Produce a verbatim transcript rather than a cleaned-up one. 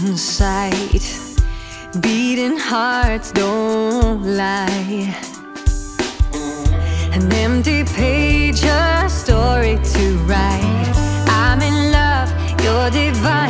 on sight. Beating hearts don't lie. An empty page, a story to write. I'm in love, you're divine.